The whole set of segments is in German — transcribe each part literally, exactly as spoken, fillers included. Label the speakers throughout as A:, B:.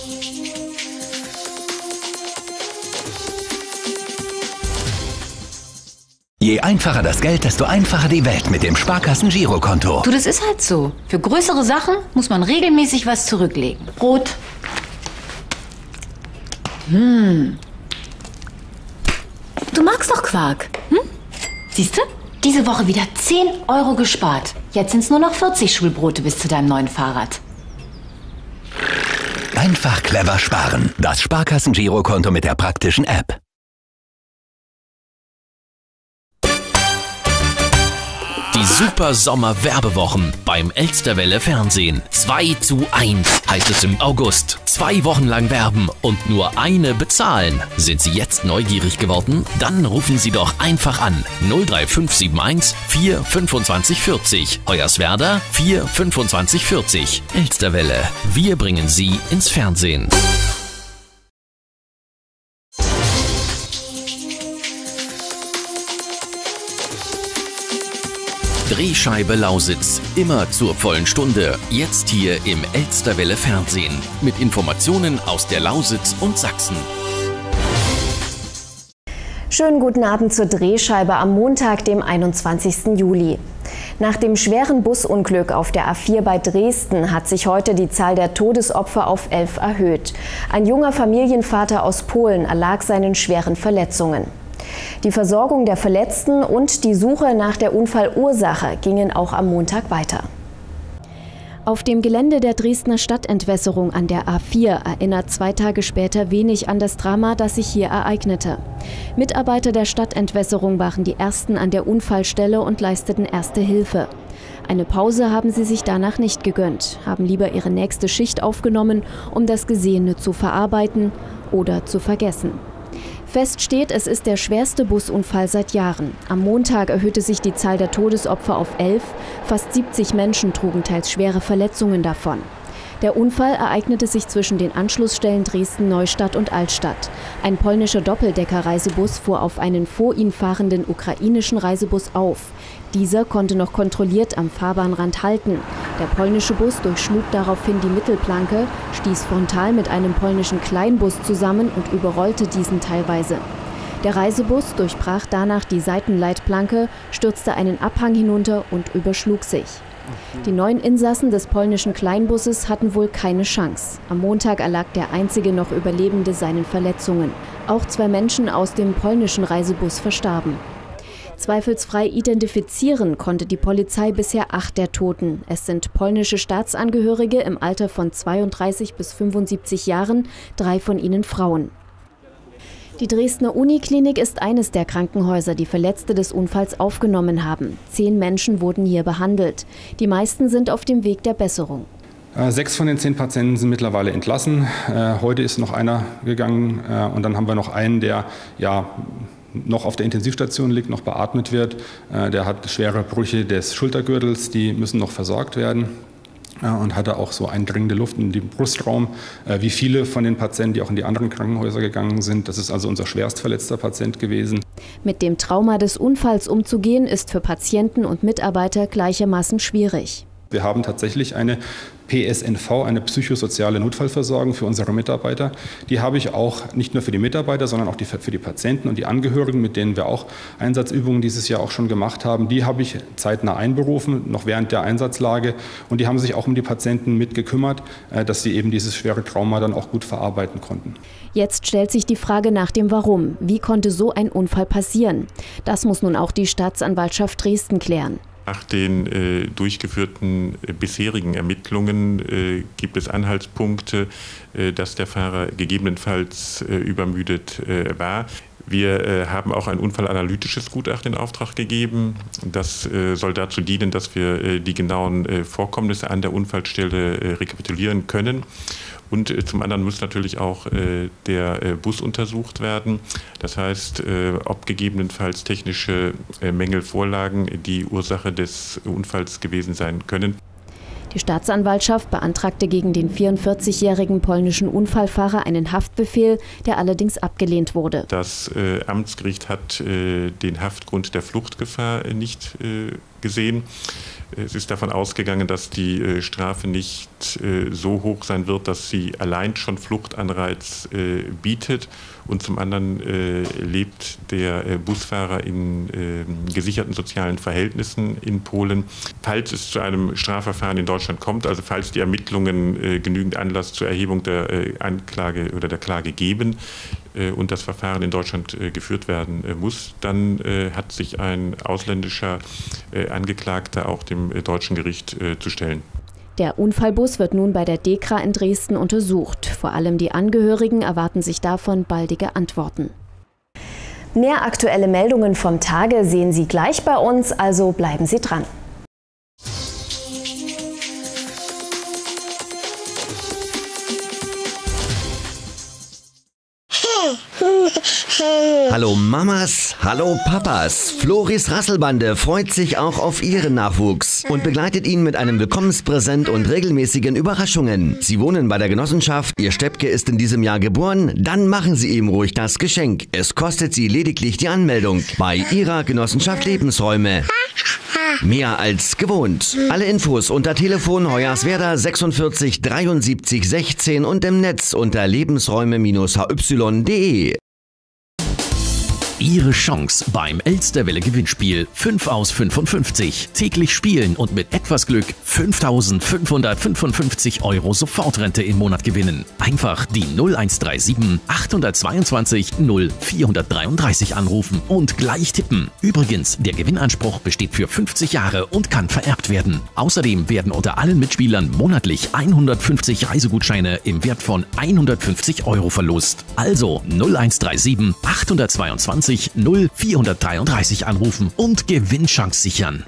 A: Je einfacher das Geld, desto einfacher die Welt mit dem Sparkassen-Girokonto.
B: Du, das ist halt so. Für größere Sachen muss man regelmäßig was zurücklegen. Brot. Hm. Du magst doch Quark. Hm? Siehst du? Diese Woche wieder zehn Euro gespart. Jetzt sind es nur noch vierzig Schulbrote bis zu deinem neuen Fahrrad.
A: Einfach clever sparen. Das Sparkassen-Girokonto mit der praktischen App.
C: Die Super Sommer Werbewochen beim Elsterwelle Fernsehen. zwei zu eins heißt es im August. Zwei Wochen lang werben und nur eine bezahlen. Sind Sie jetzt neugierig geworden? Dann rufen Sie doch einfach an. null drei fünf sieben eins vier fünfundzwanzig vierzig. Hoyerswerda vier fünfundzwanzig vierzig. Elsterwelle. Wir bringen Sie ins Fernsehen. Drehscheibe Lausitz, immer zur vollen Stunde, jetzt hier im Elsterwelle Fernsehen, mit Informationen aus der Lausitz und Sachsen.
D: Schönen guten Abend zur Drehscheibe am Montag, dem einundzwanzigsten Juli. Nach dem schweren Busunglück auf der A vier bei Dresden hat sich heute die Zahl der Todesopfer auf elf erhöht. Ein junger Familienvater aus Polen erlag seinen schweren Verletzungen. Die Versorgung der Verletzten und die Suche nach der Unfallursache gingen auch am Montag weiter. Auf dem Gelände der Dresdner Stadtentwässerung an der A vier erinnert zwei Tage später wenig an das Drama, das sich hier ereignete. Mitarbeiter der Stadtentwässerung waren die ersten an der Unfallstelle und leisteten erste Hilfe. Eine Pause haben sie sich danach nicht gegönnt, haben lieber ihre nächste Schicht aufgenommen, um das Gesehene zu verarbeiten oder zu vergessen. Fest steht, es ist der schwerste Busunfall seit Jahren. Am Montag erhöhte sich die Zahl der Todesopfer auf elf. Fast siebzig Menschen trugen teils schwere Verletzungen davon. Der Unfall ereignete sich zwischen den Anschlussstellen Dresden-Neustadt und Altstadt. Ein polnischer Doppeldeckerreisebus fuhr auf einen vor ihm fahrenden ukrainischen Reisebus auf. Dieser konnte noch kontrolliert am Fahrbahnrand halten. Der polnische Bus durchschlug daraufhin die Mittelplanke, stieß frontal mit einem polnischen Kleinbus zusammen und überrollte diesen teilweise. Der Reisebus durchbrach danach die Seitenleitplanke, stürzte einen Abhang hinunter und überschlug sich. Die neun Insassen des polnischen Kleinbusses hatten wohl keine Chance. Am Montag erlag der einzige noch Überlebende seinen Verletzungen. Auch zwei Menschen aus dem polnischen Reisebus verstarben. Zweifelsfrei identifizieren konnte die Polizei bisher acht der Toten. Es sind polnische Staatsangehörige im Alter von zweiunddreißig bis fünfundsiebzig Jahren, drei von ihnen Frauen. Die Dresdner Uniklinik ist eines der Krankenhäuser, die Verletzte des Unfalls aufgenommen haben. Zehn Menschen wurden hier behandelt. Die meisten sind auf dem Weg der Besserung.
E: Sechs von den zehn Patienten sind mittlerweile entlassen. Heute ist noch einer gegangen und dann haben wir noch einen, der ja noch auf der Intensivstation liegt, noch beatmet wird. Der hat schwere Brüche des Schultergürtels, die müssen noch versorgt werden. Und hatte auch so eindringende Luft in den Brustraum, wie viele von den Patienten, die auch in die anderen Krankenhäuser gegangen sind. Das ist also unser schwerstverletzter Patient gewesen.
D: Mit dem Trauma des Unfalls umzugehen, ist für Patienten und Mitarbeiter gleichermaßen schwierig.
E: Wir haben tatsächlich eine P S N V, eine psychosoziale Notfallversorgung für unsere Mitarbeiter. Die habe ich auch nicht nur für die Mitarbeiter, sondern auch die, für die Patienten und die Angehörigen, mit denen wir auch Einsatzübungen dieses Jahr auch schon gemacht haben. Die habe ich zeitnah einberufen, noch während der Einsatzlage. Und die haben sich auch um die Patienten mitgekümmert, dass sie eben dieses schwere Trauma dann auch gut verarbeiten konnten.
D: Jetzt stellt sich die Frage nach dem Warum. Wie konnte so ein Unfall passieren? Das muss nun auch die Staatsanwaltschaft Dresden klären.
F: Nach den äh, durchgeführten äh, bisherigen Ermittlungen äh, gibt es Anhaltspunkte, äh, dass der Fahrer gegebenenfalls äh, übermüdet äh, war. Wir äh, haben auch ein unfallanalytisches Gutachten in Auftrag gegeben. Das äh, soll dazu dienen, dass wir äh, die genauen äh, Vorkommnisse an der Unfallstelle äh, rekapitulieren können. Und äh, zum anderen muss natürlich auch äh, der äh, Bus untersucht werden. Das heißt, äh, ob gegebenenfalls technische äh, Mängel vorlagen, die Ursache des Unfalls gewesen sein können.
D: Die Staatsanwaltschaft beantragte gegen den vierundvierzigjährigen polnischen Unfallfahrer einen Haftbefehl, der allerdings abgelehnt wurde.
F: Das äh, Amtsgericht hat äh, den Haftgrund der Fluchtgefahr äh, nicht äh, gesehen. Es ist davon ausgegangen, dass die Strafe nicht so hoch sein wird, dass sie allein schon Fluchtanreiz bietet. Und zum anderen lebt der Busfahrer in gesicherten sozialen Verhältnissen in Polen. Falls es zu einem Strafverfahren in Deutschland kommt, also falls die Ermittlungen genügend Anlass zur Erhebung der Anklage oder der Klage geben und das Verfahren in Deutschland geführt werden muss, dann hat sich ein ausländischer Angeklagter auch dem deutschen Gericht zu stellen.
D: Der Unfallbus wird nun bei der DEKRA in Dresden untersucht. Vor allem die Angehörigen erwarten sich davon baldige Antworten. Mehr aktuelle Meldungen vom Tage sehen Sie gleich bei uns, also bleiben Sie dran.
G: Hallo Mamas, hallo Papas. Floris Rasselbande freut sich auch auf ihren Nachwuchs und begleitet ihn mit einem Willkommenspräsent und regelmäßigen Überraschungen. Sie wohnen bei der Genossenschaft, ihr Steppke ist in diesem Jahr geboren, dann machen Sie ihm ruhig das Geschenk. Es kostet Sie lediglich die Anmeldung bei Ihrer Genossenschaft Lebensräume. Mehr als gewohnt. Alle Infos unter Telefon Hoyerswerda sechsundvierzig dreiundsiebzig sechzehn und im Netz unter lebensräume H Y punkt de.
C: Ihre Chance beim Elsterwelle Gewinnspiel fünf aus fünfundfünfzig. Täglich spielen und mit etwas Glück fünftausendfünfhundertfünfundfünfzig Euro Sofortrente im Monat gewinnen. Einfach die null eins drei sieben achthundertzweiundzwanzig null vierhundertdreiunddreißig anrufen und gleich tippen. Übrigens, der Gewinnanspruch besteht für fünfzig Jahre und kann vererbt werden. Außerdem werden unter allen Mitspielern monatlich hundertfünfzig Reisegutscheine im Wert von hundertfünfzig Euro verlost. Also null eins drei sieben achthundertzweiundzwanzig null vierhundertdreiunddreißig anrufen und Gewinnchance sichern.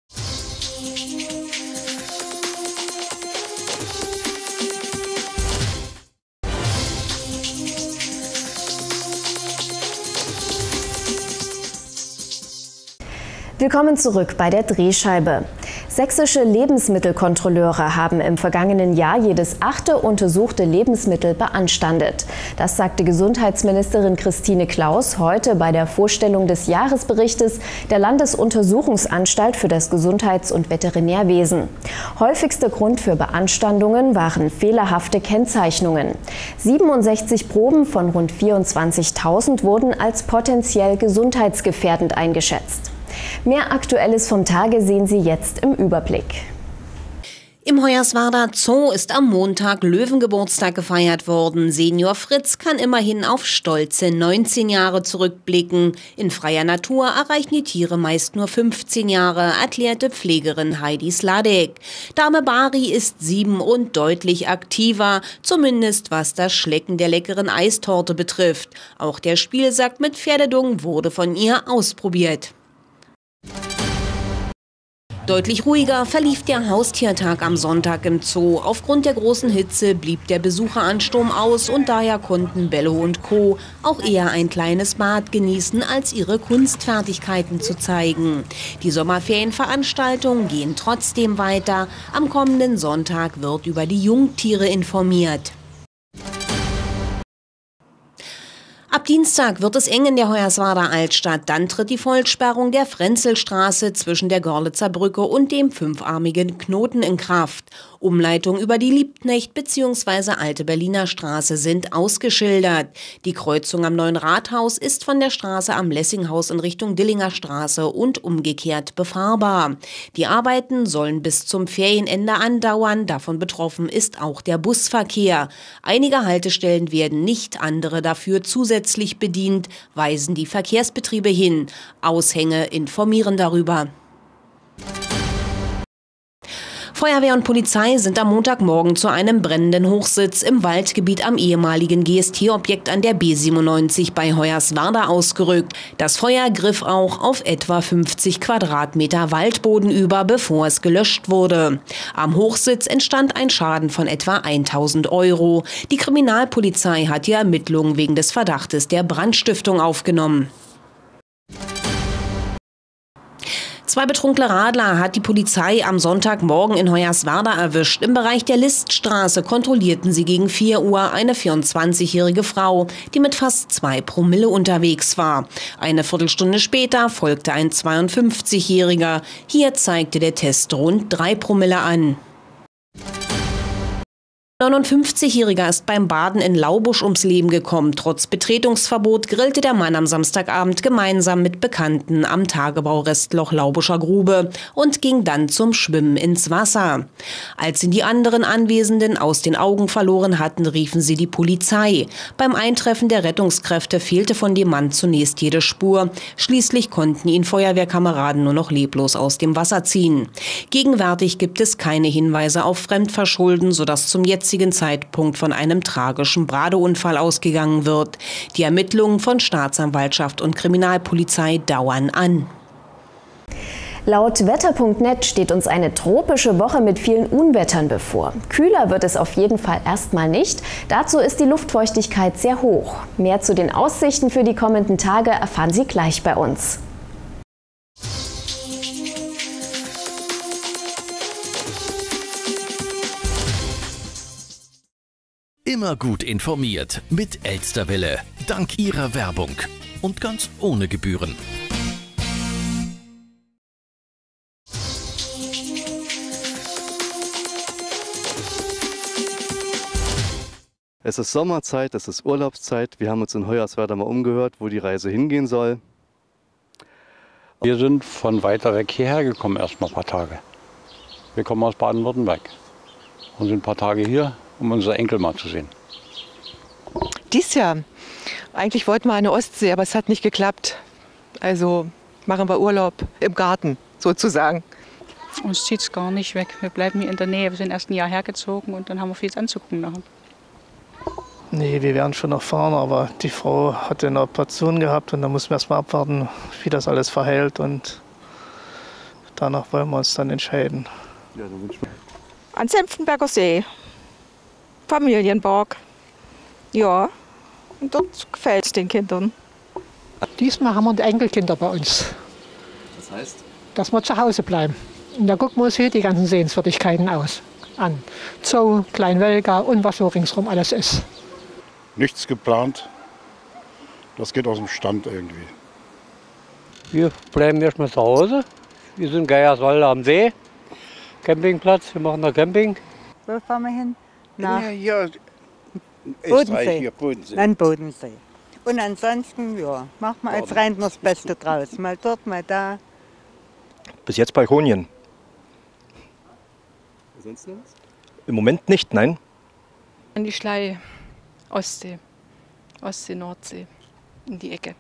D: Willkommen zurück bei der Drehscheibe. Sächsische Lebensmittelkontrolleure haben im vergangenen Jahr jedes achte untersuchte Lebensmittel beanstandet. Das sagte Gesundheitsministerin Christine Klaus heute bei der Vorstellung des Jahresberichtes der Landesuntersuchungsanstalt für das Gesundheits- und Veterinärwesen. Häufigster Grund für Beanstandungen waren fehlerhafte Kennzeichnungen. siebenundsechzig Proben von rund vierundzwanzigtausend wurden als potenziell gesundheitsgefährdend eingeschätzt. Mehr Aktuelles vom Tage sehen Sie jetzt im Überblick.
H: Im Hoyerswerda Zoo ist am Montag Löwengeburtstag gefeiert worden. Senior Fritz kann immerhin auf stolze neunzehn Jahre zurückblicken. In freier Natur erreichen die Tiere meist nur fünfzehn Jahre, erklärte Pflegerin Heidi Sladek. Dame Bari ist sieben und deutlich aktiver, zumindest was das Schlecken der leckeren Eistorte betrifft. Auch der Spielsack mit Pferdedung wurde von ihr ausprobiert. Deutlich ruhiger verlief der Haustiertag am Sonntag im Zoo. Aufgrund der großen Hitze blieb der Besucheransturm aus und daher konnten Bello und Co. auch eher ein kleines Bad genießen, als ihre Kunstfertigkeiten zu zeigen. Die Sommerferienveranstaltungen gehen trotzdem weiter. Am kommenden Sonntag wird über die Jungtiere informiert. Ab Dienstag wird es eng in der Hoyerswerda Altstadt. Dann tritt die Vollsperrung der Frenzelstraße zwischen der Görlitzer Brücke und dem fünfarmigen Knoten in Kraft. Umleitungen über die Liebknecht bzw. Alte Berliner Straße sind ausgeschildert. Die Kreuzung am Neuen Rathaus ist von der Straße am Lessinghaus in Richtung Dillinger Straße und umgekehrt befahrbar. Die Arbeiten sollen bis zum Ferienende andauern. Davon betroffen ist auch der Busverkehr. Einige Haltestellen werden nicht, andere dafür zusätzlich bedient, weisen die Verkehrsbetriebe hin. Aushänge informieren darüber. Feuerwehr und Polizei sind am Montagmorgen zu einem brennenden Hochsitz im Waldgebiet am ehemaligen G S T-Objekt an der B siebenundneunzig bei Hoyerswerda ausgerückt. Das Feuer griff auch auf etwa fünfzig Quadratmeter Waldboden über, bevor es gelöscht wurde. Am Hochsitz entstand ein Schaden von etwa tausend Euro. Die Kriminalpolizei hat die Ermittlungen wegen des Verdachtes der Brandstiftung aufgenommen. Zwei betrunkene Radler hat die Polizei am Sonntagmorgen in Hoyerswerda erwischt. Im Bereich der Liststraße kontrollierten sie gegen vier Uhr eine vierundzwanzigjährige Frau, die mit fast zwei Promille unterwegs war. Eine Viertelstunde später folgte ein zweiundfünfzigjähriger. Hier zeigte der Test rund drei Promille an. Ein neunundfünfzigjähriger ist beim Baden in Laubusch ums Leben gekommen. Trotz Betretungsverbot grillte der Mann am Samstagabend gemeinsam mit Bekannten am Tagebaurestloch Laubuscher Grube und ging dann zum Schwimmen ins Wasser. Als ihn die anderen Anwesenden aus den Augen verloren hatten, riefen sie die Polizei. Beim Eintreffen der Rettungskräfte fehlte von dem Mann zunächst jede Spur. Schließlich konnten ihn Feuerwehrkameraden nur noch leblos aus dem Wasser ziehen. Gegenwärtig gibt es keine Hinweise auf Fremdverschulden, sodass zum jetzigen Zeitpunkt von einem tragischen Badeunfall ausgegangen wird. Die Ermittlungen von Staatsanwaltschaft und Kriminalpolizei dauern an.
D: Laut wetter punkt net steht uns eine tropische Woche mit vielen Unwettern bevor. Kühler wird es auf jeden Fall erstmal nicht. Dazu ist die Luftfeuchtigkeit sehr hoch. Mehr zu den Aussichten für die kommenden Tage erfahren Sie gleich bei uns.
C: Immer gut informiert mit Elsterwelle. Dank ihrer Werbung. Und ganz ohne Gebühren.
I: Es ist Sommerzeit, es ist Urlaubszeit. Wir haben uns in Hoyerswerda mal umgehört, wo die Reise hingehen soll.
J: Wir sind von weiter weg hierher gekommen, erst mal ein paar Tage. Wir kommen aus Baden-Württemberg und sind ein paar Tage hier, um unsere Enkel mal zu sehen.
K: Dies Jahr. Eigentlich wollten wir eine Ostsee, aber es hat nicht geklappt. Also machen wir Urlaub im Garten, sozusagen.
L: Uns zieht es gar nicht weg. Wir bleiben hier in der Nähe. Wir sind erst ein Jahr hergezogen und dann haben wir viel anzugucken nachher.
M: Nee, wir werden schon noch fahren, aber die Frau hatte eine Operation gehabt und da müssen wir erst mal abwarten, wie das alles verhält. Und danach wollen wir uns dann entscheiden.
I: Ja, dann wünschen wir
N: An Senftenberger See. Familienpark. Ja, und dort gefällt es den Kindern.
O: Diesmal haben wir die Enkelkinder bei uns.
I: Das heißt?
O: Dass wir zu Hause bleiben. Und da gucken wir uns hier die ganzen Sehenswürdigkeiten aus. An. Zoo, Kleinwelga und was so ringsherum alles ist.
P: Nichts geplant. Das geht aus dem Stand irgendwie.
J: Wir bleiben erstmal zu Hause. Wir sind in Geierswalde am See. Campingplatz, wir machen da Camping.
Q: Wo fahren wir hin? Nach
P: Ja, hier,
Q: Bodensee.
P: Hier, Bodensee.
Q: An Bodensee. Und ansonsten, ja, machen wir als Rentner das Beste draus. Mal dort, mal da.
R: Bis jetzt Balkonien.
I: sonst noch was?
R: Im Moment nicht, nein.
L: An die Schlei, Ostsee, Ostsee, Nordsee, in die Ecke.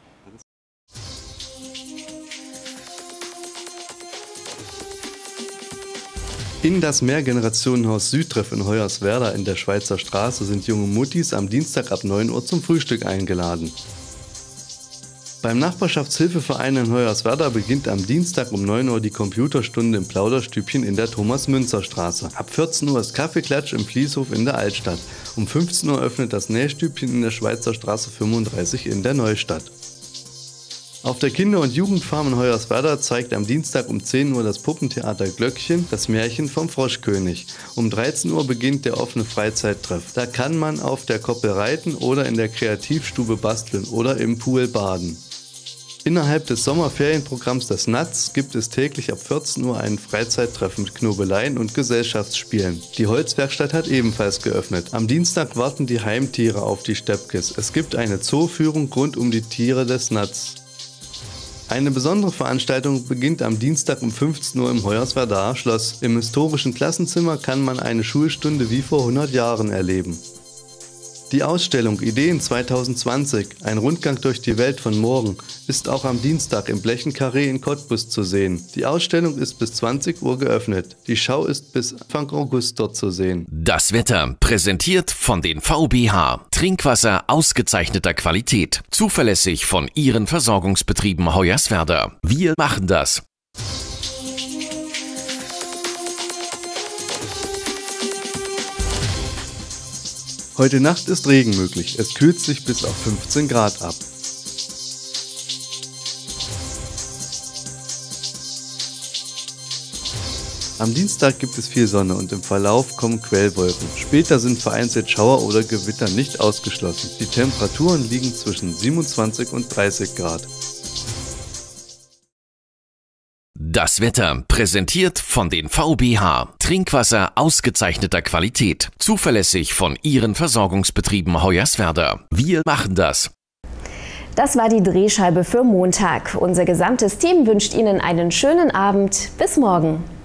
I: In das Mehrgenerationenhaus Südtreff in Hoyerswerda in der Schweizer Straße sind junge Muttis am Dienstag ab neun Uhr zum Frühstück eingeladen. Beim Nachbarschaftshilfeverein in Hoyerswerda beginnt am Dienstag um neun Uhr die Computerstunde im Plauderstübchen in der Thomas-Münzer-Straße. Ab vierzehn Uhr ist Kaffeeklatsch im Fließhof in der Altstadt. Um fünfzehn Uhr öffnet das Nähstübchen in der Schweizer Straße fünfunddreißig in der Neustadt. Auf der Kinder- und Jugendfarm in Hoyerswerda zeigt am Dienstag um zehn Uhr das Puppentheater Glöckchen das Märchen vom Froschkönig. Um dreizehn Uhr beginnt der offene Freizeittreff. Da kann man auf der Koppel reiten oder in der Kreativstube basteln oder im Pool baden. Innerhalb des Sommerferienprogramms des N A T S gibt es täglich ab vierzehn Uhr einen Freizeittreff mit Knobeleien und Gesellschaftsspielen. Die Holzwerkstatt hat ebenfalls geöffnet. Am Dienstag warten die Heimtiere auf die Steppkes. Es gibt eine Zooführung rund um die Tiere des N A T S. Eine besondere Veranstaltung beginnt am Dienstag um fünfzehn Uhr im Hoyerswerdaer Schloss. Im historischen Klassenzimmer kann man eine Schulstunde wie vor hundert Jahren erleben. Die Ausstellung Ideen zwanzig zwanzig, ein Rundgang durch die Welt von morgen, ist auch am Dienstag im Blechenkarree in Cottbus zu sehen. Die Ausstellung ist bis zwanzig Uhr geöffnet. Die Schau ist bis Anfang August dort zu sehen.
C: Das Wetter präsentiert von den V B H. Trinkwasser ausgezeichneter Qualität. Zuverlässig von Ihren Versorgungsbetrieben Hoyerswerda. Wir machen das.
I: Heute Nacht ist Regen möglich. Es kühlt sich bis auf fünfzehn Grad ab. Am Dienstag gibt es viel Sonne und im Verlauf kommen Quellwolken. Später sind vereinzelt Schauer oder Gewitter nicht ausgeschlossen. Die Temperaturen liegen zwischen siebenundzwanzig und dreißig Grad.
C: Das Wetter präsentiert von den V B H. Trinkwasser ausgezeichneter Qualität. Zuverlässig von Ihren Versorgungsbetrieben Hoyerswerda. Wir machen das.
D: Das war die Drehscheibe für Montag. Unser gesamtes Team wünscht Ihnen einen schönen Abend. Bis morgen.